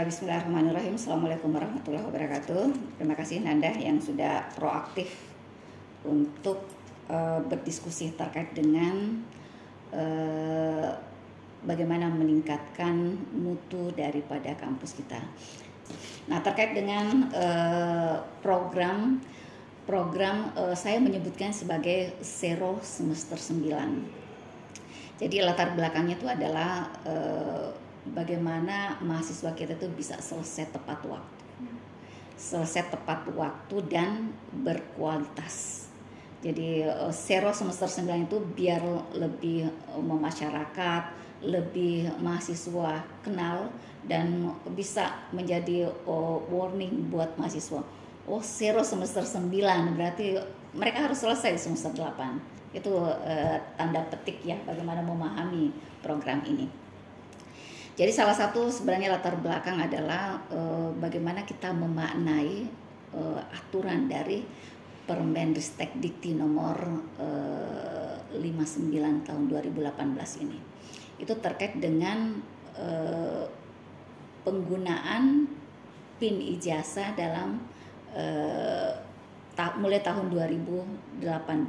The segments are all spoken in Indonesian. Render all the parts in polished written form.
Bismillahirrahmanirrahim. Assalamualaikum warahmatullahi wabarakatuh. Terima kasih Nanda yang sudah proaktif untuk berdiskusi terkait dengan bagaimana meningkatkan mutu daripada kampus kita. Nah, terkait dengan program saya menyebutkan sebagai Zero Semester 9. Jadi latar belakangnya itu adalah bagaimana mahasiswa kita itu bisa selesai tepat waktu dan berkualitas. Jadi Zero Semester 9 itu biar lebih memasyarakat, lebih mahasiswa kenal dan bisa menjadi warning buat mahasiswa. Oh, Zero Semester 9 berarti mereka harus selesai di semester 8. Itu tanda petik ya bagaimana memahami program ini. Jadi salah satu sebenarnya latar belakang adalah bagaimana kita memaknai aturan dari Permendristek Dikti nomor 59 tahun 2018 ini. Itu terkait dengan penggunaan PIN ijazah dalam mulai tahun 2018.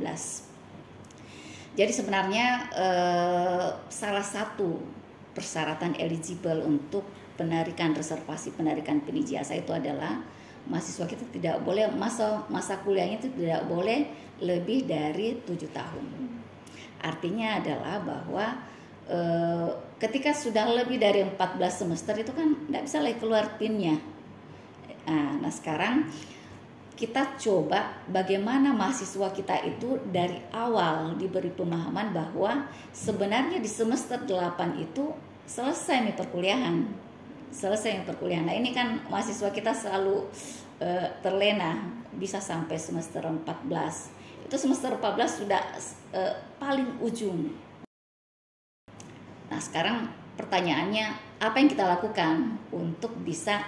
Jadi sebenarnya salah satu persyaratan eligible untuk penarikan reservasi penarikan PIN ijazah itu adalah mahasiswa kita tidak boleh masa kuliahnya itu tidak boleh lebih dari 7 tahun. Artinya adalah bahwa ketika sudah lebih dari 14 semester itu kan tidak bisa lagi keluar PIN-nya. Nah sekarang kita coba bagaimana mahasiswa kita itu dari awal diberi pemahaman bahwa sebenarnya di semester 8 itu selesai nih perkuliahan. Nah ini kan mahasiswa kita selalu terlena bisa sampai semester 14. Itu semester 14 sudah paling ujung. Nah sekarang pertanyaannya apa yang kita lakukan untuk bisa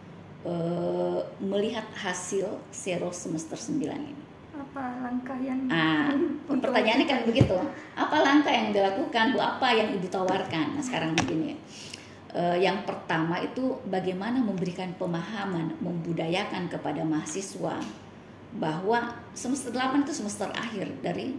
melihat hasil Zero Semester 9 ini? Apa langkah yang pertanyaannya kan begitu, apa langkah yang dilakukan, apa yang ditawarkan? Nah sekarang begini, yang pertama itu bagaimana memberikan pemahaman, membudayakan kepada mahasiswa bahwa semester 8 itu semester akhir dari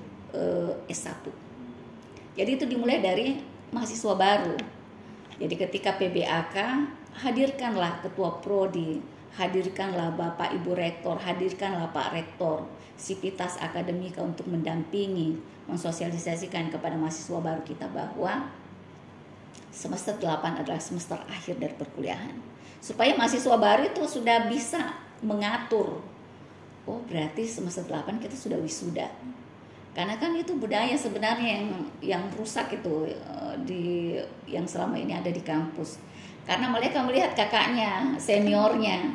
S1. Jadi itu dimulai dari mahasiswa baru. Jadi ketika PBAK, hadirkanlah ketua prodi, hadirkanlah Bapak Ibu Rektor, hadirkanlah Pak Rektor, Sivitas Akademika untuk mendampingi, mensosialisasikan kepada mahasiswa baru kita bahwa semester 8 adalah semester akhir dari perkuliahan. Supaya mahasiswa baru itu sudah bisa mengatur, oh berarti semester 8 kita sudah wisuda. Karena kan itu budaya sebenarnya yang rusak itu yang selama ini ada di kampus. Karena mereka melihat kakaknya, seniornya,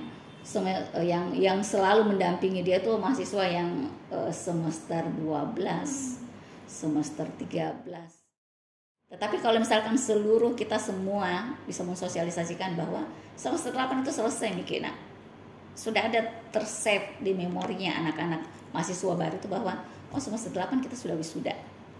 yang selalu mendampingi dia tuh mahasiswa yang semester 12, semester 13. Tetapi kalau misalkan seluruh kita semua bisa mensosialisasikan bahwa semester 8 itu selesai nih, nah, sudah ada tersave di memorinya anak-anak mahasiswa baru itu bahwa oh semester 8 kita sudah wisuda.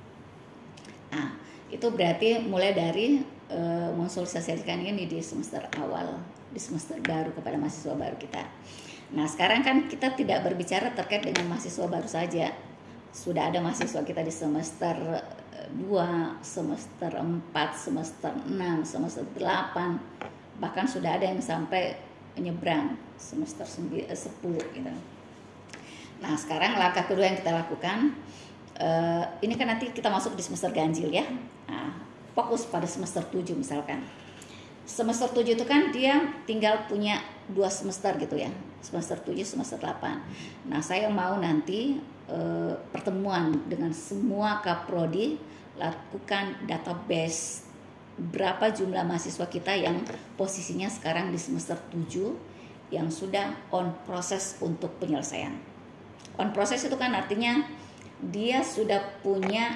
Nah, itu berarti mulai dari mensosialisasikan ini di semester awal, di semester baru kepada mahasiswa baru kita. Nah sekarang kan kita tidak berbicara terkait dengan mahasiswa baru saja. Sudah ada mahasiswa kita di semester 2, semester 4, semester 6, semester 8, bahkan sudah ada yang sampai menyeberang semester 10 gitu. Nah sekarang langkah kedua yang kita lakukan, ini kan nanti kita masuk di semester ganjil ya. Nah, fokus pada semester 7 misalkan. Semester 7 itu kan dia tinggal punya 2 semester gitu ya. Semester 7, semester 8. Nah, saya mau nanti pertemuan dengan semua kaprodi, lakukan database berapa jumlah mahasiswa kita yang posisinya sekarang di semester 7 yang sudah on proses untuk penyelesaian. On proses itu kan artinya dia sudah punya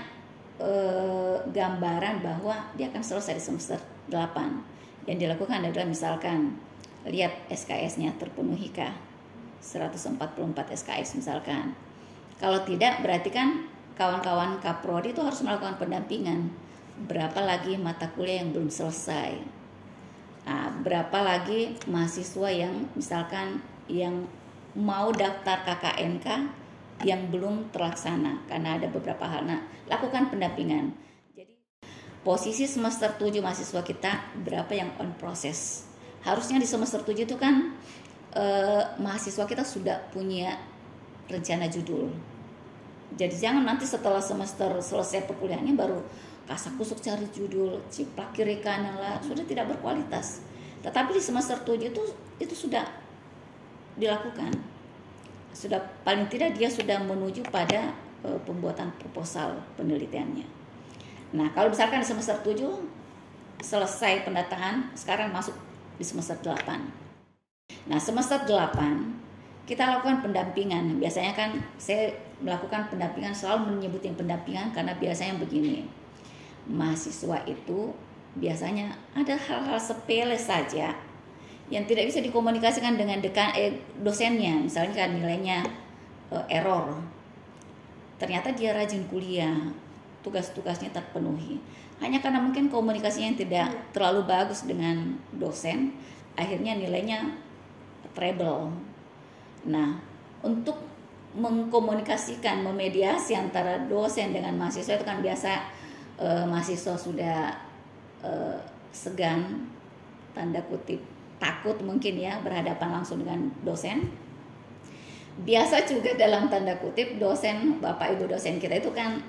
gambaran bahwa dia akan selesai di semester 8. Yang dilakukan adalah misalkan lihat SKS-nya terpenuhi kah? 144 SKS misalkan. Kalau tidak berarti kan kawan-kawan kaprodi itu harus melakukan pendampingan. Berapa lagi mata kuliah yang belum selesai? Berapa lagi mahasiswa yang misalkan yang mau daftar KKNK yang belum terlaksana karena ada beberapa hal. Nah, lakukan pendampingan. Jadi posisi semester 7 mahasiswa kita berapa yang on proses. Harusnya di semester 7 itu kan mahasiswa kita sudah punya rencana judul. Jadi jangan nanti setelah semester selesai perkuliahannya baru kasak kusuk cari judul, ciplak kiri kanan lah, sudah tidak berkualitas. Tetapi di semester 7 itu sudah dilakukan. Sudah paling tidak dia sudah menuju pada pembuatan proposal penelitiannya. Nah, kalau misalkan di semester 7 selesai pendataan, sekarang masuk di semester 8. Nah, semester 8 kita lakukan pendampingan. Biasanya kan saya melakukan pendampingan, selalu menyebut yang pendampingan karena biasanya begini. Mahasiswa itu biasanya ada hal-hal sepele saja yang tidak bisa dikomunikasikan dengan dosennya. Misalnya kan nilainya error. Ternyata dia rajin kuliah, tugas-tugasnya terpenuhi. Hanya karena mungkin komunikasinya yang tidak terlalu bagus dengan dosen, akhirnya nilainya treble. Nah, untuk mengkomunikasikan, memediasi antara dosen dengan mahasiswa itu kan biasa mahasiswa sudah segan, tanda kutip takut mungkin ya berhadapan langsung dengan dosen. Biasa juga dalam tanda kutip dosen, bapak ibu dosen kita itu kan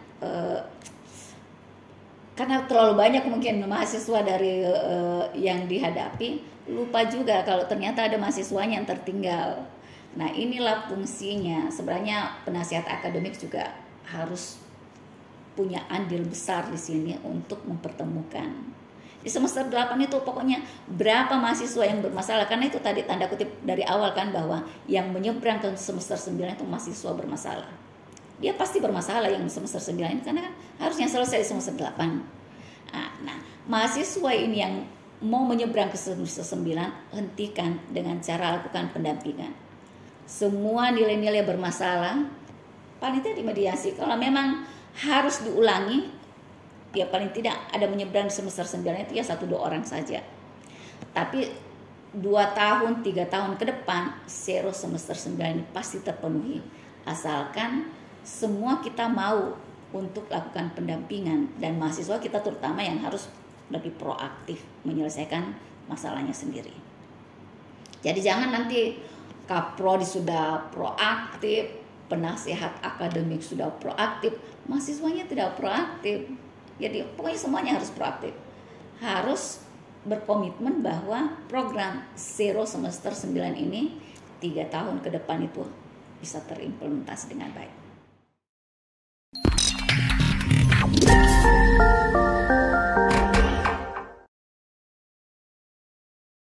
karena terlalu banyak mungkin mahasiswa dari yang dihadapi, lupa juga kalau ternyata ada mahasiswanya yang tertinggal. Nah, inilah fungsinya. Sebenarnya penasihat akademik juga harus punya andil besar di sini untuk mempertemukan. Di semester 8 itu pokoknya berapa mahasiswa yang bermasalah, karena itu tadi tanda kutip dari awal kan bahwa yang menyeberang ke semester 9 itu mahasiswa bermasalah. Dia pasti bermasalah yang semester 9 ini karena kan harusnya selesai di semester 8. Nah, mahasiswa ini yang mau menyeberang ke semester 9, hentikan dengan cara lakukan pendampingan. Semua nilai-nilai bermasalah paling tidak dimediasi. Kalau memang harus diulangi, ya paling tidak ada menyeberang di semester 9 itu ya 1-2 orang saja. Tapi 2 tahun, 3 tahun ke depan, zero semester 9 ini pasti terpenuhi. Asalkan semua kita mau untuk lakukan pendampingan, dan mahasiswa kita terutama yang harus lebih proaktif menyelesaikan masalahnya sendiri. Jadi jangan nanti Kaprodi sudah proaktif, penasihat akademik sudah proaktif, mahasiswanya tidak proaktif. Jadi pokoknya semuanya harus proaktif. Harus berkomitmen bahwa program Zero semester 9 ini 3 tahun ke depan itu bisa terimplementasi dengan baik.